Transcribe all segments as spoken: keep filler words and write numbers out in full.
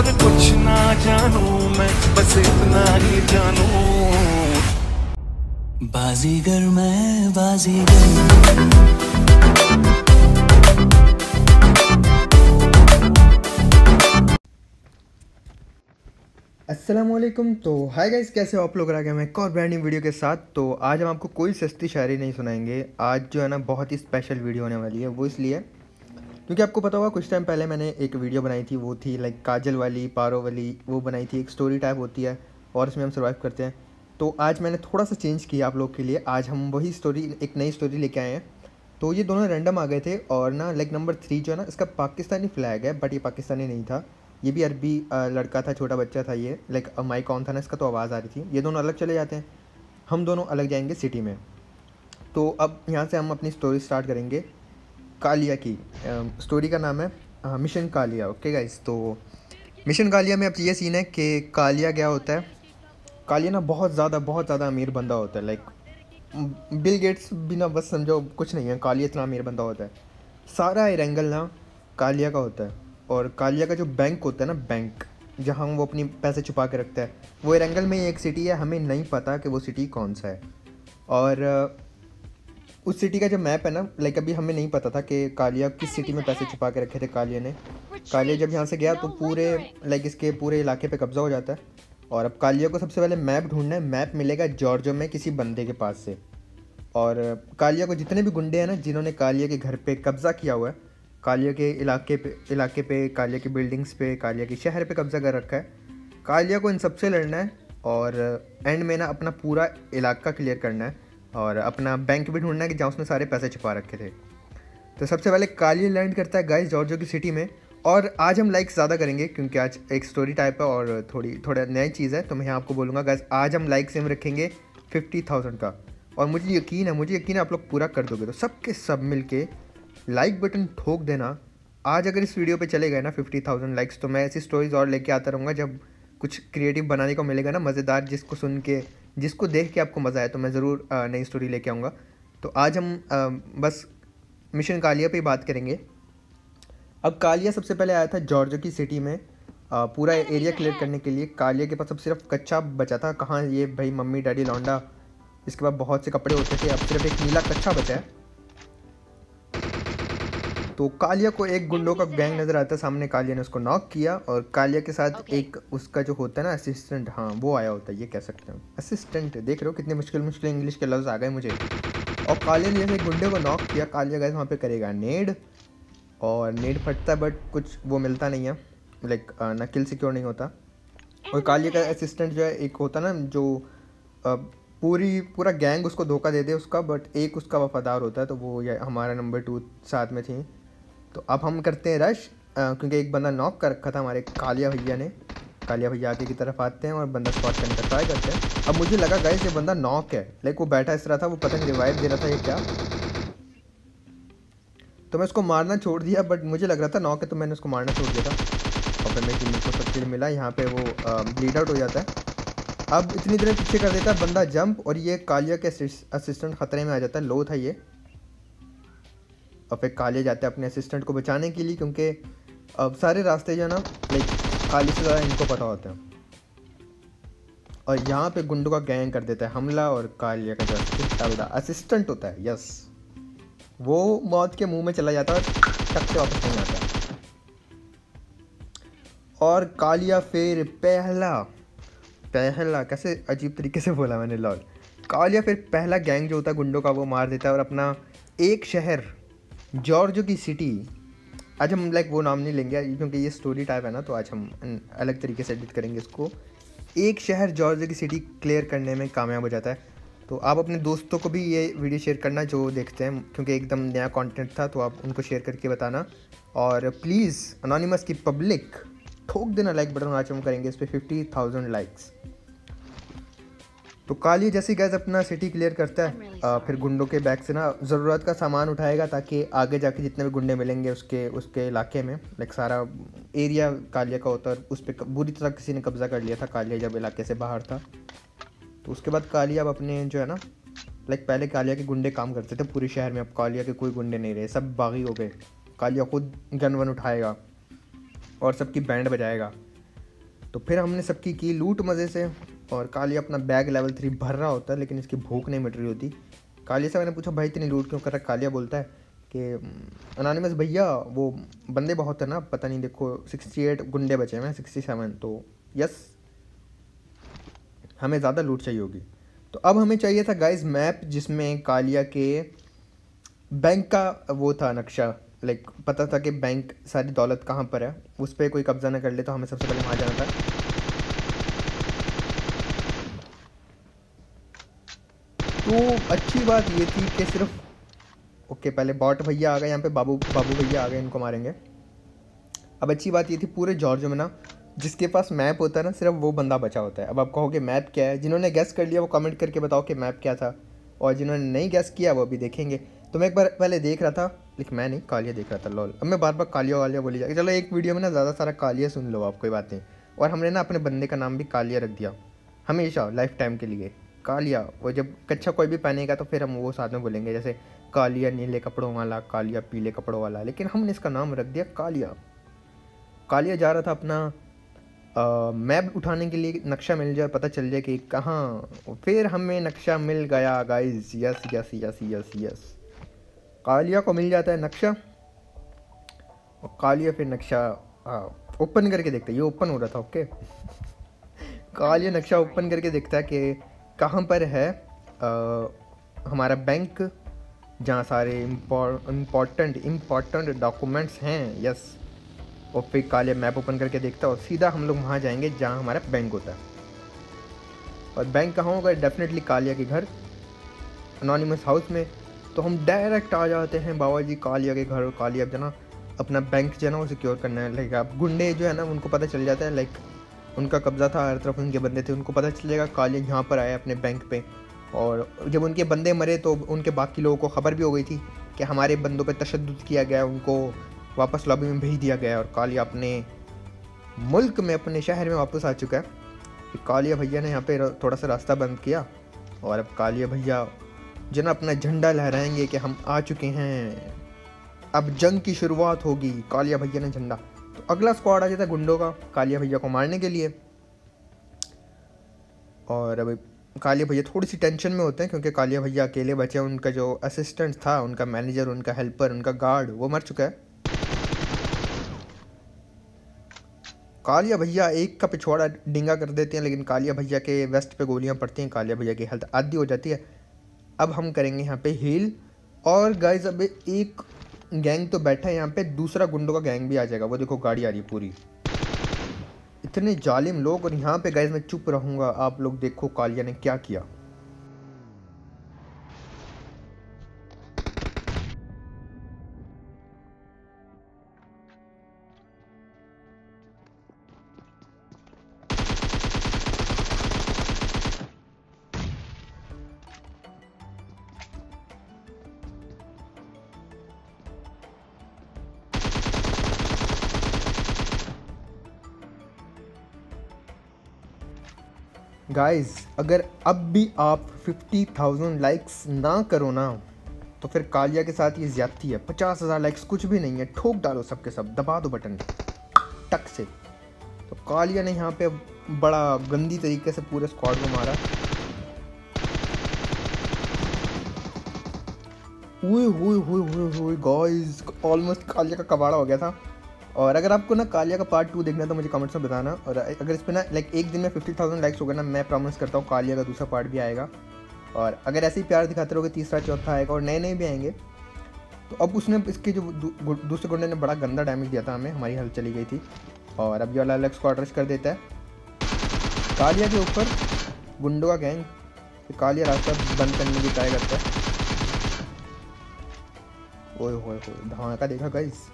और कुछ ना जानू मैं, बस इतना ही जानू। बाजीगर मैं बाजीगर। अस्सलामुअलैकुम। तो हाय गाइस, कैसे हो आप लोग? आ गया मैं एक और ब्रांड न्यू वीडियो के साथ। तो आज हम आपको कोई सस्ती शायरी नहीं सुनाएंगे। आज जो है ना बहुत ही स्पेशल वीडियो होने वाली है। वो इसलिए क्योंकि आपको पता होगा कुछ टाइम पहले मैंने एक वीडियो बनाई थी, वो थी लाइक काजल वाली, पारो वाली, वो बनाई थी। एक स्टोरी टाइप होती है और इसमें हम सर्वाइव करते हैं। तो आज मैंने थोड़ा सा चेंज किया आप लोग के लिए। आज हम वही स्टोरी, एक नई स्टोरी लेके आए हैं। तो ये दोनों रैंडम आ गए थे और ना लाइक नंबर थ्री जो है ना, इसका पाकिस्तानी फ्लैग है, बट ये पाकिस्तानी नहीं था। ये भी अरबी लड़का था, छोटा बच्चा था ये। लाइक माइक ऑन था ना इसका, तो आवाज़ आ रही थी। ये दोनों अलग चले जाते हैं, हम दोनों अलग जाएंगे सिटी में। तो अब यहाँ से हम अपनी स्टोरी स्टार्ट करेंगे कालिया की। स्टोरी का नाम है मिशन कालिया। ओके गाइस, तो मिशन कालिया में अब ये सीन है कि कालिया क्या होता है। कालिया ना बहुत ज़्यादा बहुत ज़्यादा अमीर बंदा होता है। लाइक बिल गेट्स भी ना, बस समझो कुछ नहीं है। कालिया इतना अमीर बंदा होता है। सारा एरेंगल ना कालिया का होता है। और कालिया का जो बैंक होता है ना, बैंक जहाँ वो अपनी पैसे छुपा के रखता है, वो एरेंगल में ही एक सिटी है। हमें नहीं पता कि वो सिटी कौन सा है। और उस सिटी का जो मैप है ना, लाइक अभी हमें नहीं पता था कि कालिया किस सिटी में पैसे छुपा के रखे थे कालिया ने। कालिया जब यहाँ से गया तो पूरे लाइक इसके पूरे इलाके पे कब्जा हो जाता है। और अब कालिया को सबसे पहले मैप ढूंढना है। मैप मिलेगा जॉर्जो में किसी बंदे के पास से। और कालिया को जितने भी गुंडे हैं ना, जिन्होंने कालिया के घर पे कब्ज़ा किया हुआ है, कालिया के इलाके पे इलाके पे कालिया की बिल्डिंग्स पे, कालिया के शहर पे कब्ज़ा कर रखा है, कालिया को इन सबसे लड़ना है। और एंड में ना अपना पूरा इलाका क्लियर करना है और अपना बैंक भी ढूंढना है कि जहाँ उसने सारे पैसे छुपा रखे थे। तो सबसे पहले कालिया लैंड करता है गाइस जॉर्जो की सिटी में। और आज हम लाइक्स ज़्यादा करेंगे क्योंकि आज एक स्टोरी टाइप है और थोड़ी थोड़ा नई चीज़ है। तो मैं यहाँ आपको बोलूँगा गाइस, आज हम लाइक सेम रखेंगे फिफ्टी थाउजेंड का। और मुझे यकीन है मुझे यकीन है आप लोग पूरा कर दोगे। तो सबके सब मिल के लाइक बटन ठोक देना। आज अगर इस वीडियो पे चले गए ना फिफ्टी थाउजेंड लाइक्स, तो मैं ऐसी स्टोरीज़ और लेके आता रहूँगा। जब कुछ क्रिएटिव बनाने को मिलेगा ना, मज़ेदार, जिसको सुन के, जिसको देख के आपको मज़ा आए, तो मैं ज़रूर नई स्टोरी लेके आऊँगा। तो आज हम आ, बस मिशन कालिया पे ही बात करेंगे। अब कालिया सबसे पहले आया था जॉर्जो की सिटी में आ, पूरा एरिया क्लियर करने के लिए। कालिया के पास अब सिर्फ कच्चा बचा था। कहाँ ये भाई मम्मी डैडी लौंडा, इसके बाद बहुत से कपड़े होते थे, अब सिर्फ एक नीला कच्चा बचा है। तो कालिया को एक गुंडों का गैंग नज़र आता है सामने। कालिया ने उसको नॉक किया और कालिया के साथ okay. एक उसका जो होता है ना असिस्टेंट, हाँ वो आया होता है, ये कह सकते हैं असिस्टेंट। देख रहे हो कितने मुश्किल मुश्किल इंग्लिश के लफ्ज़ आ गए मुझे। और कालिया ने जैसे एक गुंडे को नॉक किया, कालिया गए वहाँ पे करेगा नेड, और नेड फटता है बट कुछ वो मिलता नहीं है, लाइक ना किल सिक्योर नहीं होता। और कालिया का असिस्टेंट जो है, एक होता ना जो आ, पूरी पूरा गैंग उसको धोखा दे दे उसका, बट एक उसका वफादार होता है। तो वो ये हमारा नंबर टू साथ में थी। तो अब हम करते हैं रश, क्योंकि एक बंदा नॉक कर रखा था हमारे कालिया भैया ने। कालिया भैया आगे की तरफ आते हैं और बंदा स्पॉट करने का ट्राई करते हैं। अब मुझे लगा गाइस ये बंदा नॉक है, लाइक वो बैठा इस तरह था, वो पता नहीं रिवाइव दे रहा था ये क्या। तो मैं उसको मारना छोड़ दिया, बट मुझे लग रहा था नॉक है, तो मैंने उसको मारना छोड़ दिया था। और फिर मेरे टीम को सब चीज़ मिला। यहाँ पे वो ब्लीड आउट हो जाता है। अब इतनी देर पीछे कर देता है बंदा जंप, और ये कालिया के असिस्टेंट ख़तरे में आ जाता है। लो था ये। और फिर कालिया जाते हैं अपने असिस्टेंट को बचाने के लिए, क्योंकि अब सारे रास्ते जो है ना लाइक काली से ज़्यादा इनको पता होता है। और यहाँ पे गुंडों का गैंग कर देता है हमला, और कालिया का जो असिस्टेंट होता है, यस, वो मौत के मुंह में चला जाता है और टक से वापस नहीं आता। और कालिया फिर पहला पहला कैसे अजीब तरीके से बोला मैंने, लॉल। कालिया फिर पहला गैंग जो होता है गुंडों का, वो मार देता है और अपना एक शहर जॉर्जो की सिटी, आज हम लाइक वो नाम नहीं लेंगे क्योंकि ये स्टोरी टाइप है ना, तो आज हम अलग तरीके से एडिट करेंगे इसको। एक शहर जॉर्जो की सिटी क्लियर करने में कामयाब हो जाता है। तो आप अपने दोस्तों को भी ये वीडियो शेयर करना जो देखते हैं, क्योंकि एकदम नया कंटेंट था, तो आप उनको शेयर करके बताना। और प्लीज़ अनोनिमस की पब्लिक ठोक देना लाइक बटन। आज हम करेंगे इस पर फिफ्टी थाउजेंड लाइक्स। तो कालिया जैसे गैस अपना सिटी क्लियर करता है, आ, फिर गुंडों के बैग से ना ज़रूरत का सामान उठाएगा, ताकि आगे जाके जितने भी गुंडे मिलेंगे उसके उसके इलाके में, लाइक सारा एरिया कालिया का होता है। उस पर बुरी तरह किसी ने कब्ज़ा कर लिया था कालिया जब इलाके से बाहर था। तो उसके बाद कालिया अब अपने जो है ना, लाइक पहले कालिया के गुंडे काम करते थे पूरे शहर में, अब कालिया के कोई गुंडे नहीं रहे, सब बागी हो गए। कालिया खुद गन वन उठाएगा और सबकी बैंड बजाएगा। तो फिर हमने सबकी की लूट मज़े से, और कालिया अपना बैग लेवल थ्री भर रहा होता है, लेकिन इसकी भूख नहीं मिट रही होती। कालिया से मैंने पूछा भाई इतनी लूट क्यों कर रहा है? कालिया बोलता है कि अनोनिमस भैया वो बंदे बहुत है ना, पता नहीं, देखो सिक्सटी एट गुंडे बचे हैं, सिक्सटी सेवन, तो यस हमें ज़्यादा लूट चाहिए होगी। तो अब हमें चाहिए था गाइस मैप जिसमें कालिया के बैंक का वो था नक्शा, लाइक पता था कि बैंक सारी दौलत कहाँ पर है, उस पर कोई कब्जा ना कर ले, तो हमें सबसे पहले वहाँ जाना था। तो अच्छी बात ये थी कि सिर्फ ओके पहले बॉट भैया आ गए यहाँ पे, बाबू बाबू भैया आ गए, इनको मारेंगे। अब अच्छी बात ये थी पूरे जॉर्जिया में ना जिसके पास मैप होता है ना सिर्फ वो बंदा बचा होता है। अब आप कहोगे मैप क्या है, जिन्होंने गैस कर लिया वो कमेंट करके बताओ कि मैप क्या था, और जिन्होंने नहीं गैस किया वो अभी देखेंगे। तो मैं एक बार पहले देख रहा था, लेकिन मैं नहीं, कालिया देख रहा था, लॉल। अब मैं बार बार कालिया वालिया बोली जाएगी, चलो एक वीडियो में ना ज़्यादा सारा कालिया सुन लो आप, कोई बात नहीं। और हमने ना अपने बंदे का नाम भी कालिया रख दिया, हमेशा लाइफ टाइम के लिए कालिया। वो जब कच्चा कोई भी पहनेगा तो फिर हम वो साथ में बोलेंगे, जैसे कालिया नीले कपड़ों वाला, कालिया पीले कपड़ों वाला, लेकिन हमने इसका नाम रख दिया कालिया। कालिया जा रहा था अपना मैप उठाने के लिए, नक्शा मिल जाए, पता चल जाए कि कहाँ। फिर हमें नक्शा मिल गया guys, yes yes yes yes yes Kalia को मिल जाता है नक्शा, और कालिया फिर नक्शा ओपन करके देखता है, ये ओपन हो रहा था ओके। कालिया नक्शा ओपन करके देखता है कि कहाँ पर है आ, हमारा बैंक, जहाँ सारे इम्पोर्टेंट इम्पोर्टेंट डॉक्यूमेंट्स हैं, यस। और फिर कालिया मैप ओपन करके देखता है और सीधा हम लोग वहाँ जाएंगे जहाँ हमारा बैंक होता है। और बैंक कहाँ होगा? डेफिनेटली कालिया के घर, अनोनिमस हाउस में। तो हम डायरेक्ट आ जाते हैं बाबा जी कालिया के घर। कालिया जो ना अपना बैंक जो है ना वो सिक्योर करना है। लाइक आप गुंडे जो है ना उनको पता चल जाता है, लाइक उनका कब्जा था, हर तरफ उनके बंदे थे, उनको पता चलेगा कालिया यहाँ पर आया अपने बैंक पे। और जब उनके बंदे मरे तो उनके बाकी लोगों को खबर भी हो गई थी कि हमारे बंदों पे तशद्दुद किया गया, उनको वापस लॉबी में भेज दिया गया, और कालिया अपने मुल्क में, अपने शहर में वापस आ चुका है। कालिया भैया ने यहाँ पे थोड़ा सा रास्ता बंद किया, और अब कालिया भैया जो ना अपना झंडा लहराएंगे कि हम आ चुके हैं, अब जंग की शुरुआत होगी। कालिया भैया ने झंडा, तो अगला स्क्वाड आ जाता है गुंडों का कालिया भैया को मारने के लिए। और अब कालिया भैया थोड़ी सी टेंशन में होते हैं क्योंकि कालिया भैया अकेले बचे हैं। उनका जो असिस्टेंट था, उनका मैनेजर, उनका हेल्पर, उनका गार्ड, वो मर चुका है। कालिया भैया एक का पिछवाड़ा डिंगा कर देते हैं, लेकिन कालिया भैया के वेस्ट पे गोलियां पड़ती हैं, कालिया भैया की हेल्थ आधी हो जाती है। अब हम करेंगे यहाँ पे हील। और गाइस अब एक गैंग तो बैठा है यहाँ पे, दूसरा गुंडों का गैंग भी आ जाएगा। वो देखो गाड़ी आ रही है पूरी, इतने जालिम लोग। और यहाँ पे गाइस मैं चुप रहूँगा, आप लोग देखो कालिया ने क्या किया। गाइस अगर अब भी आप फिफ्टी थाउजेंड लाइक्स ना करो ना तो फिर कालिया के साथ ये ज्यादती है। पचास हज़ार लाइक्स कुछ भी नहीं है, ठोक डालो सबके सब, दबा दो बटन टक से। तो कालिया ने यहाँ पे बड़ा गंदी तरीके से पूरे स्क्वाड को मारा। हुए हुए हुए हुए हुए गाइस, ऑलमोस्ट कालिया का कबाड़ा हो गया था। और अगर आपको ना कालिया का पार्ट टू देखना है तो मुझे कमेंट्स में बताना। और अगर इस पर ना लाइक एक दिन में फिफ्टी थाउजेंड लाइक्स हो गए ना, मैं प्रॉमिस करता हूँ कालिया का दूसरा पार्ट भी आएगा। और अगर ऐसे ही प्यार दिखाते रहोगे तीसरा चौथा आएगा, और नए नए भी आएंगे। तो अब उसने इसके जो दू, दूसरे गुंडे ने बड़ा गंदा डैमेज दिया था हमें, हमारी हेल्थ चली गई थी। और अब ये वाला अलग स्क्वाड रश कर देता है कालिया के ऊपर, गुंडों का गैंग। तो कालिया रास्ता बंद करने की ट्राई करता है। ओए होए होए धमाका देखा गाइस।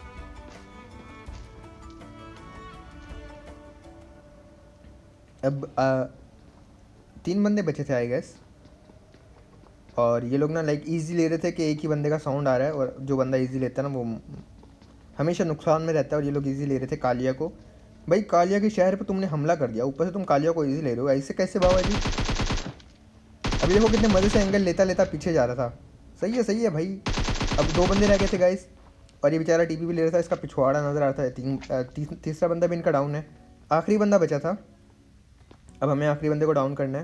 अब आ, तीन बंदे बचे थे आई गेस, और ये लोग ना लाइक इजी ले रहे थे कि एक ही बंदे का साउंड आ रहा है, और जो बंदा इजी लेता है ना वो हमेशा नुकसान में रहता है। और ये लोग इजी ले रहे थे कालिया को। भाई कालिया के शहर पे तुमने हमला कर दिया, ऊपर से तुम कालिया को इजी ले रहे हो, ऐसे कैसे बाबा जी? अभी देखो कितने मज़े से एंगल लेता लेता पीछे जा रहा था। सही है सही है भाई। अब दो बंदे रह गए थे गाइस, और ये बेचारा टीपी भी ले रहा था, इसका पिछवाड़ा नजर आ रहा था। तीन ती, तीसरा बंदा भी इनका डाउन है, आखिरी बंदा बचा था। अब हमें आखिरी बंदे को डाउन करना है।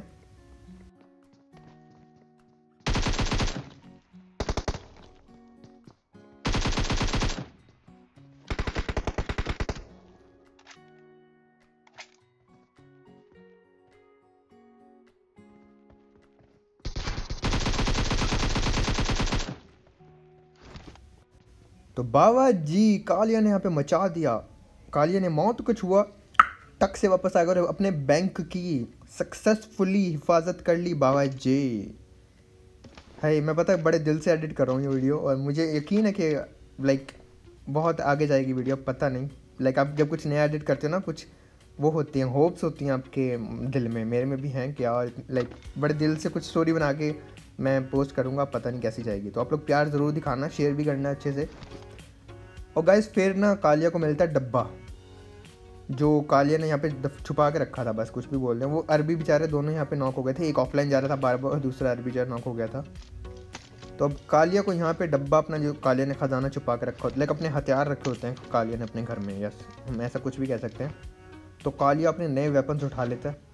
तो बाबा जी, कालिया ने यहाँ पे मचा दिया। कालिया ने मौत को छुआ, टक से वापस आ गए और अपने बैंक की सक्सेसफुली हिफाजत कर ली बाबा जी। है मैं पता है बड़े दिल से एडिट कर रहा हूँ ये वीडियो, और मुझे यकीन है कि लाइक बहुत आगे जाएगी वीडियो, पता नहीं। लाइक आप जब कुछ नया एडिट करते हो ना, कुछ वो होती हैं, होप्स होती हैं आपके दिल में, मेरे में भी हैं कि यार लाइक बड़े दिल से कुछ स्टोरी बना के मैं पोस्ट करूँगा, पता नहीं कैसी जाएगी। तो आप लोग प्यार ज़रूर दिखाना, शेयर भी करना अच्छे से। और गाइस फिर ना कालिया को मिलता है डब्बा, जो कालिया ने यहाँ पे छुपा के रखा था, बस कुछ भी बोल रहे हैं। वो अरबी बेचारे दोनों यहाँ पे नॉक हो गए थे, एक ऑफलाइन जा रहा था बार बार और दूसरा अरबी बेचारा नॉक हो गया था। तो अब कालिया को यहाँ पे डब्बा अपना, जो कालिया ने खजाना छुपा के रखा होता है, लाइक अपने हथियार रखे होते हैं कालिया ने अपने घर में, यस हम ऐसा कुछ भी कह सकते हैं। तो कालिया अपने नए वेपन्स उठा लेता है,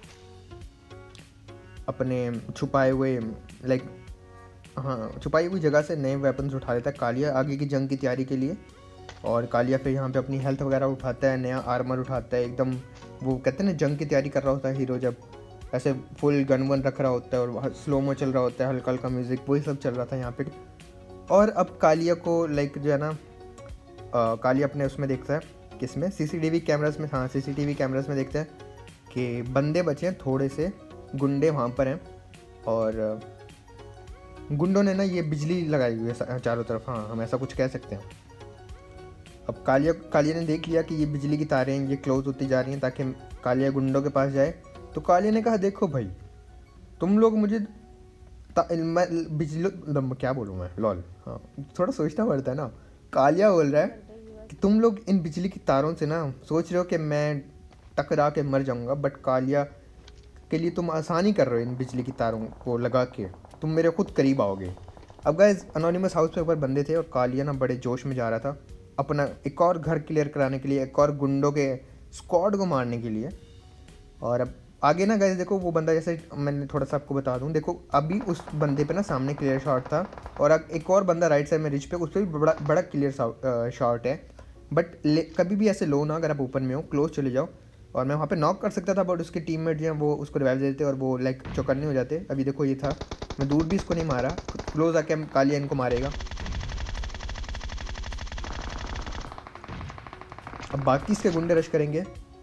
अपने छुपाए हुए लाइक हाँ छुपाई हुई जगह से नए वेपन्स उठा लेता है कालिया आगे की जंग की तैयारी के लिए। और कालिया फिर यहाँ पे अपनी हेल्थ वगैरह उठाता है, नया आर्मर उठाता है, एकदम वो कहते हैं ना जंग की तैयारी कर रहा होता है हीरो, जब ऐसे फुल गन वन रख रहा होता है और स्लो मो चल रहा होता है, हल्का हल्का म्यूज़िक, वही सब चल रहा था यहाँ पे। और अब कालिया को लाइक जो है ना, कालिया अपने उसमें देखता है, किसमें, सीसीटीवी कैमरास में, हाँ सीसीटीवी कैमरास में देखता है कि बंदे बचे हैं थोड़े से, गुंडे वहाँ पर हैं, और गुंडों ने ना ये बिजली लगाई हुई है चारों तरफ, हाँ हम ऐसा कुछ कह सकते हैं। अब कालिया कालिया ने देख लिया कि ये बिजली की तारें ये क्लोज होती जा रही हैं ताकि कालिया गुंडों के पास जाए। तो कालिया ने कहा देखो भाई तुम लोग मुझे बिजली, क्या बोलूँ मैं, लॉल, हाँ थोड़ा सोचना पड़ता है ना। कालिया बोल रहा है कि तुम लोग इन बिजली की तारों से ना सोच रहे हो कि मैं टकरा के मर जाऊँगा, बट कालिया के लिए तुम आसानी कर रहे हो इन बिजली की तारों को लगा के, तुम मेरे खुद करीब आओगे। अब गाइस अनोनिमस हाउस पे ऊपर बंदे थे और कालिया ना बड़े जोश में जा रहा था अपना एक और घर क्लियर कराने के लिए, एक और गुंडों के स्क्वाड को मारने के लिए। और अब आगे ना गाइस देखो वो बंदा, जैसे मैंने थोड़ा सा आपको बता दूं, देखो अभी उस बंदे पे ना सामने क्लियर शॉट था, और एक और बंदा राइट साइड में रिच पे, उस पर भी बड़ा बड़ा क्लियर शॉट है। बट कभी भी ऐसे लो ना, अगर आप ओपन में हो क्लोज चले जाओ, और मैं वहाँ पे नॉक कर सकता था बट उसके टीममेट जो हैं वो उसको रिवाइव दे देते और वो लाइक चौकन्ने हो जाते। अभी देखो ये था, मैं दूर भी इसको नहीं मारा, क्लोज आके कालिया इनको मारेगा। अब बाकी इसके गुंडे रश करेंगे।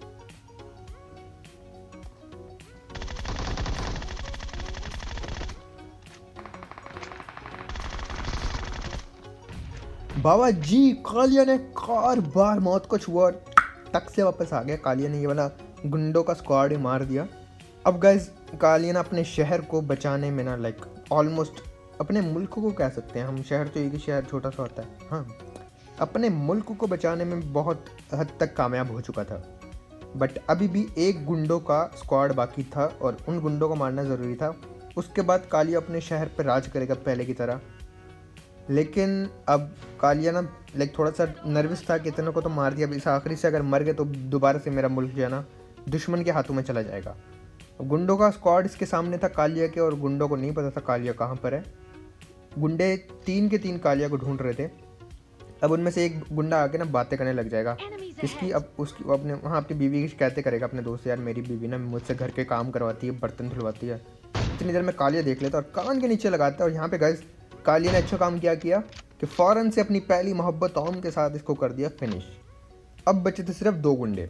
बाबा जी, कालिया ने कार बार मौत को छुआ, टक से वापस आ गया। कालिया ने ये वाला गुंडों का स्क्वाड ही मार दिया। अब गाइज कालिया ने अपने शहर को बचाने में ना लाइक ऑलमोस्ट अपने मुल्क को कह सकते हैं हम, शहर तो एक ही शहर छोटा सा होता है, हाँ अपने मुल्क को बचाने में बहुत हद तक कामयाब हो चुका था। बट अभी भी एक गुंडों का स्क्वाड बाकी था और उन गुंडों को मारना ज़रूरी था। उसके बाद कालिया अपने शहर पर राज करेगा पहले की तरह। लेकिन अब कालिया ना लाइक थोड़ा सा नर्वस था कि इतने को तो मार दिया, अब इस आखिरी से अगर मर गए तो दोबारा से मेरा मुल्क जो है ना दुश्मन के हाथों में चला जाएगा। अब गुंडों का स्क्वाड इसके सामने था कालिया के, और गुंडों को नहीं पता था कालिया कहाँ पर है। गुंडे तीन के तीन कालिया को ढूंढ रहे थे। अब उनमें से एक गुंडा आके ना बातें करने लग जाएगा इसकी, अब उसकी अपने वहाँ अपनी बीवी की शिकायतें करेगा अपने दोस्त, यार मेरी बीवी ना मुझसे घर के काम करवाती है, बर्तन धुलवाती है। इतनी देर में कालिया देख लेता और कान के नीचे लगाता है। और यहाँ पे गाइस कालिया ने अच्छा काम क्या किया कि फ़ौरन से अपनी पहली मोहब्बत ओम के साथ इसको कर दिया फिनिश। अब बचे थे सिर्फ दो गुंडे,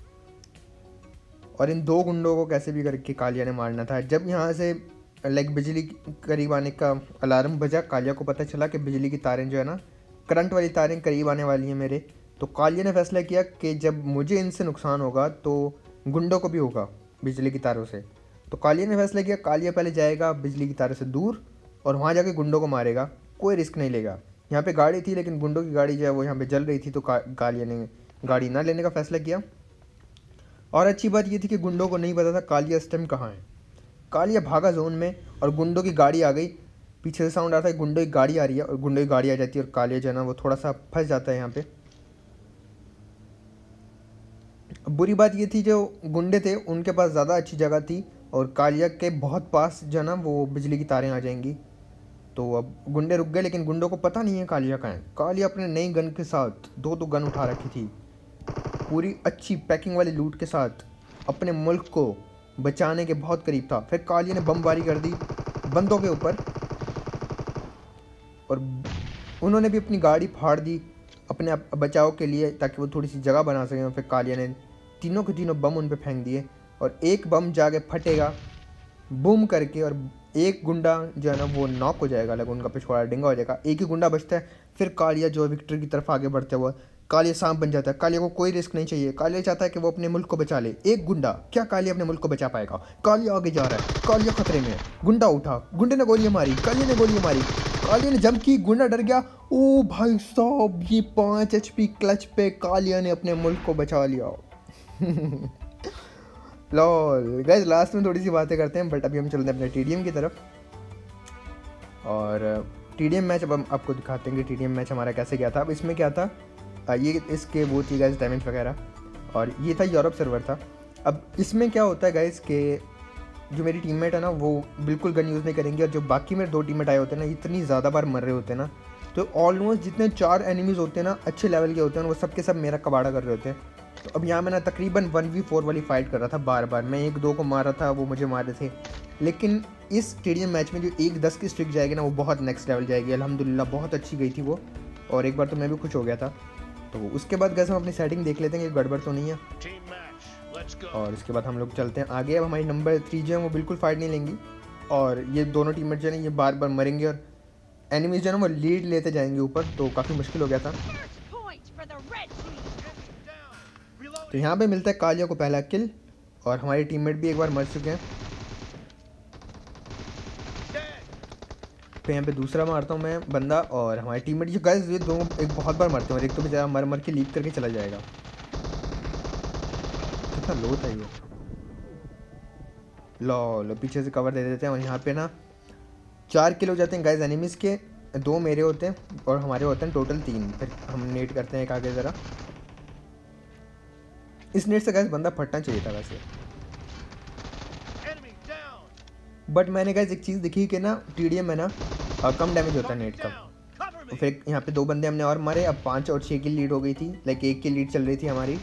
और इन दो गुंडों को कैसे भी करके कालिया ने मारना था। जब यहाँ से लाइक बिजली करीब आने का अलार्म बजा, कालिया को पता चला कि बिजली की तारें जो है ना, करंट वाली तारें करीब आने वाली हैं मेरे। तो कालिया ने फैसला किया कि जब मुझे इनसे नुकसान होगा तो गुंडों को भी होगा बिजली की तारों से। तो कालिया ने फैसला किया कालिया पहले जाएगा बिजली की तारों से दूर और वहाँ जाके गुंडों को मारेगा, कोई रिस्क नहीं लेगा। यहाँ पे गाड़ी थी लेकिन गुंडों की गाड़ी जो है वो यहाँ पे जल रही थी, तो कालिया ने गाड़ी ना लेने का फैसला किया। और अच्छी बात ये थी कि गुंडों को नहीं पता था कालिया इस टाइम कहाँ है। कालिया भागा जोन में और गुंडों की गाड़ी आ गई। पीछे से साउंड आता है गुंडों की गाड़ी आ रही है, और गुंडों की गाड़ी आ जाती है और कालिया जो है ना वो थोड़ा सा फंस जाता है यहाँ पे। बुरी बात ये थी जो गुंडे थे उनके पास ज़्यादा अच्छी जगह थी और कालिया के बहुत पास जो है ना वो बिजली की तारें आ जाएंगी। तो अब गुंडे रुक गए, लेकिन गुंडों को पता नहीं है कालिया कहाँ है। कालिया अपने नई गन के साथ दो दो गन उठा रखी थी, पूरी अच्छी पैकिंग वाली लूट के साथ अपने मुल्क को बचाने के बहुत करीब था। फिर कालिया ने बमबारी कर दी बंदों के ऊपर और उन्होंने भी अपनी गाड़ी फाड़ दी अपने बचाव के लिए ताकि वो थोड़ी सी जगह बना सकें। फिर कालिया ने तीनों के तीनों बम उन पे फेंक दिए और एक बम जाके फटेगा बूम करके और एक गुंडा जो है ना वो नॉक हो जाएगा, अलग उनका पिछवाड़ा डिंगा हो जाएगा। एक ही गुंडा बचता है। फिर कालिया जो विक्ट्री की तरफ आगे बढ़ते हुआ कालिया सांप बन जाता है। कालिया को कोई रिस्क नहीं चाहिए, कालिया चाहता है कि वो अपने मुल्क को बचा ले। एक गुंडा, क्या कालिया अपने मुल्क को बचा पाएगा? कालिया आगे जा रहा है, कालिया खतरे में है। गुंडा उठा, गुंडे ने गोलियां मारी, कालिया ने गोलियां मारी, कालिया ने जंप की, गुंडा डर गया। ओ भाई साहब, ये पाँच एच पी क्लच पे कालिया ने अपने मुल्क को बचा लिया। लॉल गाइस, लास्ट में थोड़ी सी बातें करते हैं, बट अभी हम चलते हैं अपने टीडीएम की तरफ। और टीडीएम मैच अब हम आपको दिखाते हैं कि टीडीएम मैच हमारा कैसे गया था। अब इसमें क्या था, ये इसके वो थी गाइस डैमेज वगैरह, और ये था यूरोप सर्वर था। अब इसमें क्या होता है गाइस कि जो मेरी टीममेट है ना वो बिल्कुल गन यूज़ नहीं करेंगे, और जो बाकी मेरे दो टीममेट आए होते हैं ना इतनी ज़्यादा बार मर रहे होते हैं ना, तो ऑलमोस्ट जितने चार एनिमीज़ होते हैं ना अच्छे लेवल के होते हैं वो सब के सब मेरा कबाड़ा कर रहे होते हैं। तो अब यहाँ मैं ना तकरीबन वन वी फोर वाली फाइट कर रहा था बार बार। मैं एक दो को मार रहा था, वो मुझे मार रहे थे। लेकिन इस टीडीएम मैच में जो एक दस की स्ट्रिक जाएगी ना वो बहुत नेक्स्ट लेवल जाएगी। अल्हम्दुलिल्लाह बहुत अच्छी गई थी वो, और एक बार तो मैं भी खुश हो गया था। तो उसके बाद गैस हम अपनी सेटिंग देख लेते हैं कि गड़बड़ तो नहीं है, और इसके बाद हम लोग चलते हैं आगे। अब हमारी नंबर थ्री जो है वो बिल्कुल फाइट नहीं लेंगी, और ये दोनों टीममेट जो है ये बार बार मरेंगे और एनिमीज जो है ना वो लीड लेते जाएंगे ऊपर। तो काफ़ी मुश्किल हो गया था। तो यहाँ पे मिलता है कालिया को पहला किल, और हमारे टीममेट भी एक बार मर चुके हैं। तो यहाँ पे दूसरा मारता हूँ मैं बंदा, और हमारे टीममेट जो गाइस ये दोनों एक बहुत बार मरते हैं, और एक तो बेचारा मर मर के लीप करके चला जाएगा। कितना लो था ये। लो लो पीछे से कवर दे देते हैं, और यहाँ पे ना चार किल हो जाते हैं गाइस एनिमीज़ के, दो मेरे होते हैं और हमारे होते हैं टोटल तीन। फिर हम नेट करते हैं एक आगे ज़रा। इस नेट से गाइस बंदा फटना चाहिए था वैसे, बट मैंने गाइस एक चीज़ देखी कि ना टीडीएम में ना कम डैमेज होता है नेट का। तो फिर यहाँ पे दो बंदे हमने और मारे। अब पाँच और छः की लीड हो गई थी, लाइक एक की लीड चल रही थी हमारी।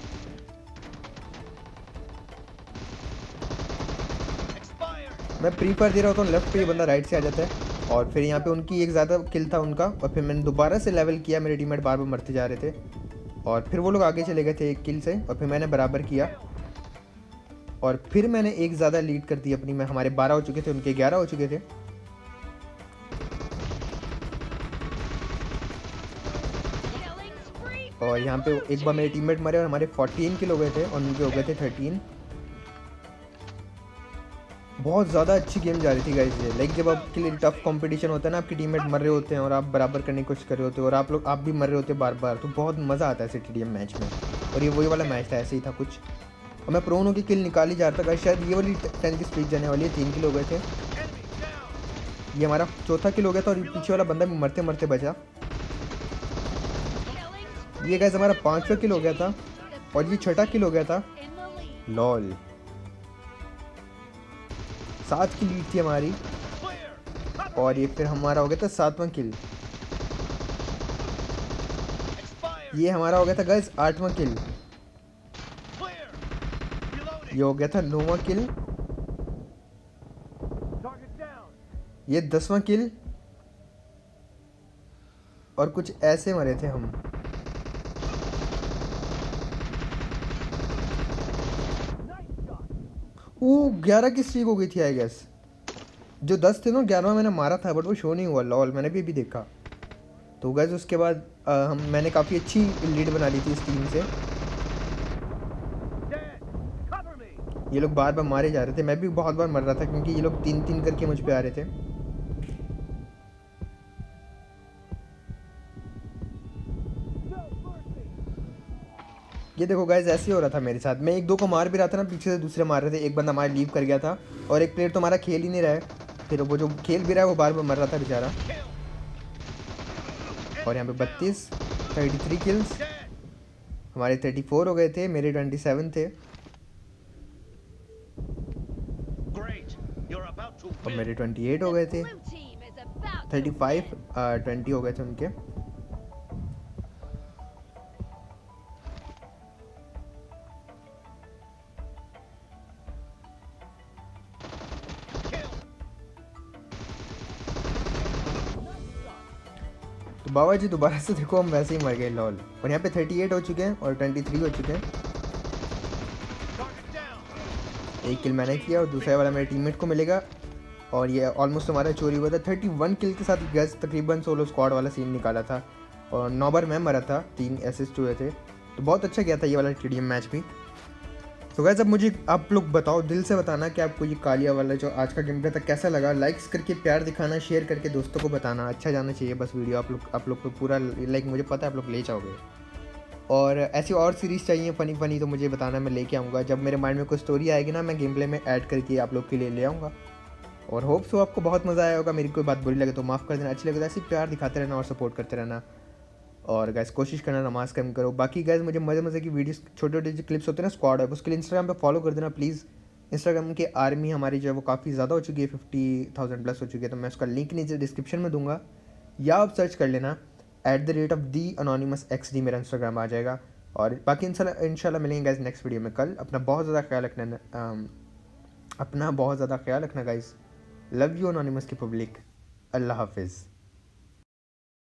मैं प्री फायर दे रहा होता हूँ, लेफ्ट पे ये बंदा राइट से आ जाता है, और फिर यहाँ पे उनकी एक ज़्यादा किल था उनका, और फिर मैंने दोबारा से लेवल किया। मेरे टीममेट बार बार मरते जा रहे थे, और फिर वो लोग आगे चले गए थे एक किल से, और फिर मैंने बराबर किया, और फिर मैंने एक ज़्यादा लीड कर दी अपनी। मैं हमारे बारह हो चुके थे, उनके ग्यारह हो चुके थे। और यहाँ पे एक बार मेरे टीममेट मरे और हमारे चौदह किल हो गए थे, और उनके हो गए थे तेरह। बहुत ज़्यादा अच्छी गेम जा रही थी गाइस ये। लाइक जब आपके लिए टफ कंपटीशन होता है ना, आपके टीममेट मर रहे होते हैं और आप बराबर करने की कोशिश कर रहे होते हो, और आप लोग आप भी मर रहे होते बार बार, तो बहुत मज़ा आता है ऐसे टीडीएम मैच में। और ये वही वाला मैच था, ऐसे ही था कुछ। और मैं प्रोनो की किल निकाल ही जा रहा था गाइस, शायद ये वाली टेन की स्पीड जाने वाली है। तीन किल हो गए थे, ये हमारा चौथा किल हो गया था, और पीछे वाला बंदा भी मरते मरते बचा। ये गाइस हमारा पाँचवा किल हो गया था, और ये छठा किल हो गया था। लॉल सात की लीड थी हमारी, और ये फिर हमारा हो गया था सातवां किल। ये हमारा हो गया था गाइस आठवां किल। ये हो गया था नौवां किल। ये दसवां किल, और कुछ ऐसे मरे थे हम। वो ग्यारह की स्ट्रीक हो गई थी आई गेस। जो दस थे ना, ग्यारह मैंने मारा था, बट वो शो नहीं हुआ। लॉल मैंने भी अभी देखा। तो गैस उसके बाद आ, हम मैंने काफ़ी अच्छी लीड बना ली थी इस टीम से। ये लोग बार बार मारे जा रहे थे, मैं भी बहुत बार मर रहा था, क्योंकि ये लोग तीन तीन करके मुझ पे आ रहे थे। ये देखो गाइस ऐसे ही हो रहा था मेरे साथ। मैं एक दो को मार भी रहा था ना, पीछे से दूसरे मार रहे थे। एक बंदा हमारा लीव कर गया था, और एक प्लेयर तो हमारा खेल ही नहीं रहा है। फिर वो जो खेल भी रहा है वो बार बार मर रहा था बेचारा। और यहाँ पे बत्तीस, तैंतीस किल्स, हमारे थर्टी फोर हो गए थे, मेरे ट्वेंटी सेवन थे और मेरे ट्वेंटी एट हो गए थे। थर्टी फाइव ट्वेंटी हो गए थे उनके। तो बाबा जी दोबारा से देखो हम वैसे ही मर गए लॉल। और यहाँ पे थर्टी एट हो चुके हैं और ट्वेंटी थ्री हो चुके हैं। एक किल मैंने किया और दूसरा वाला मेरे टीममेट को मिलेगा और ये ऑलमोस्ट हमारा चोरी हुआ था। थर्टी वन किल के साथ गैस तकरीबन सोलो स्क्वाड वाला सीन निकाला था और नौ बार मैं मरा था, तीन असिस्ट हुए थे। तो बहुत अच्छा गया था ये वाला टी डी एम मैच भी। तो गैस अब मुझे आप लोग बताओ, दिल से बताना कि आपको ये कालिया वाला जो आज का गेम प्ले था कैसा लगा। लाइक्स करके प्यार दिखाना, शेयर करके दोस्तों को बताना। अच्छा जाना चाहिए बस वीडियो, आप लोग आप लोग को पूरा लाइक मुझे पता है आप लोग ले जाओगे। और ऐसी और सीरीज़ चाहिए फ़नी फ़नी तो मुझे बताना, मैं लेके आऊँगा। जब मेरे माइंड में कोई स्टोरी आएगी ना, मैं गेम प्ले में ऐड करके आप लोग के लिए ले आऊँगा। और होप सो आपको बहुत मज़ा आया होगा। मेरी कोई बात बुरी लगे तो माफ़ कर देना, अच्छी लगे तो ऐसे प्यार दिखाते रहना और सपोर्ट करते रहना। और गैस कोशिश करना नमाज़ कम करो। बाकी गैस मुझे मज़े मज़े की वीडियोस, छोटे छोटे जो क्लिप्स होते हैं ना स्क्वाड है, उसके लिए इंस्टाग्राम पे फॉलो कर देना प्लीज़। इंस्टाग्राम की आर्मी हमारी जो है वो काफ़ी ज़्यादा हो चुकी है, फिफ्टी थाउजेंड प्लस हो चुकी है। तो मैं उसका लिंक नीचे डिस्क्रिप्शन में दूंगा या आप सर्च कर लेना at the rate of the anonymous x d, मेरा इंस्टाग्राम आ जाएगा। और बाकी इंशाल्लाह इंशाल्लाह मिलेंगे गैस नेक्स्ट वीडियो में कल। अपना बहुत ज़्यादा ख्याल रखना, अपना बहुत ज़्यादा ख्याल रखना गाइस। लव यू अनोनिमस की पब्लिक। अल्लाह हाफिज़।